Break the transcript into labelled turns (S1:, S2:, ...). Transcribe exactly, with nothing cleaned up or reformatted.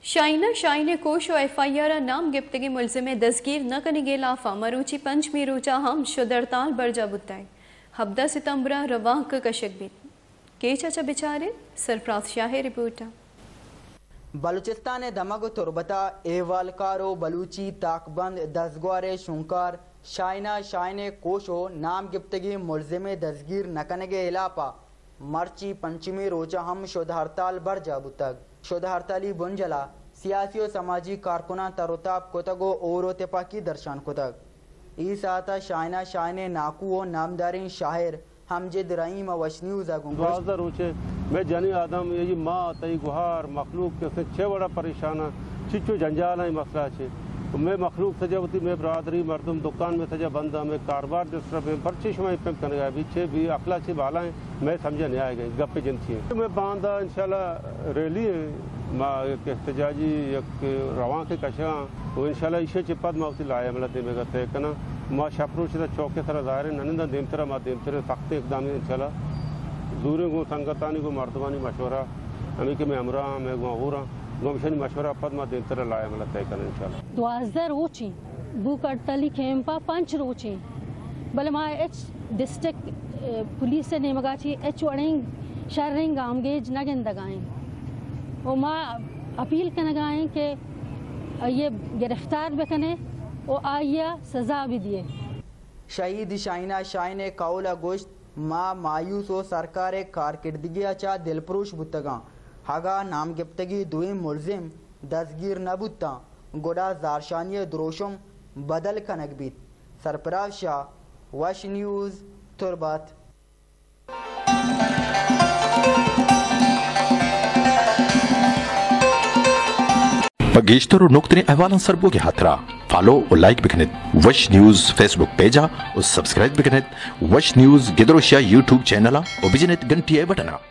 S1: Shaina shine कोश और F I R नाम गिफ्तगी मुलजिम दसगीर न करने के लाफा मरूची पंच में रोचा हम शुदरताल बरजा बुताए हब्दा सितंबरा रवाह का कशक भी के चाचा बेचारे सरफराज शाह रिपोर्टर
S2: बलूचिस्तान दमग तुरबता एवालकारो बलूची ताकबंद दसगवारे शुंकार शाइना शाइन कोशो नाम गिफ्तगी मुलजिम दसगीर नकने के इलापा मर्ची पंचमी रोजा हम शुद्ध हड़ताल बरजा बुतग शुद्ध हड़ताली बुंजला सियासी और समाजी कारकुना तरोताब कोतगो और तेपा की दर्शान कोतग इस आता शाइना शाइने नाकू और नामदारी शाहिर हमजिद रहीम वशन्यूज
S3: दुआज़ा रोचे मैं जानी आदम ये माँ तई गुहार मखलूक के से छः बड़ा परेशान चिचो जंजाल है मसला छे तो मैं मखलूक सजा होती मैं बरादरी मर्दम दुकान में सजा बंदा मैं कारोबार जिस तरह में पर्चे शुमाई पे करने गया भी छः भी अखला छः बाला हैं मैं समझा नहीं आएगा गप्पे जिनसी है मैं बांधा इंशाल्लाह रैली है माँ एहतजाजी एक रवां के कशा वो इंशाल्लाह इशे चिपद माउसी लाया मतलब दे में करते कना माँ शपरोश चौक के तरह ज़ाहिर ननिंदा देमतरा माँ देमतरे सख्त इकदाम इंशाल्लाह दूर को संगतानी को मर्दबानी मशवरा हमें कि मैं हमरा मैं गुआहूरा गोमशनी मशवरा पद माँ देमतरा लाया मतलब तय करें इंशाल्लाह
S4: द्वाज़दा रोची बुक अड़तली खेमपा पंच रोची बल माँ एच डिस्ट्रिक्ट पुलिस ने मगाची एच वड़ें शर्रें गामगेज नगन दगाएं और माँ अपील कर लगाएं कि ये गिरफ्तार बकने और आया सजा भी दिए
S2: शहीद शाइना शाइन कौला गोश्त माँ मायूस और सरकार कारकिर्दगी चा दिलप्रोश बुतगा हगा नाम गिफ्तगी दुई मुलजिम दसगीर नबुत्ता गोड़ा जारशानी द्रोशम बदल कनक बीत सरफराज शाह वश न्यूज़ तुरबत
S5: पगेश्तर और नुक्तने अहवालन सरबो के हाथरा फॉलो और लाइक बिकनेत वश न्यूज़ फेसबुक पेजा और सब्सक्राइब बिकनेत वश न्यूज़ गिदरोशिया यूट्यूब चैनल और बिजनेत घंटी बटना।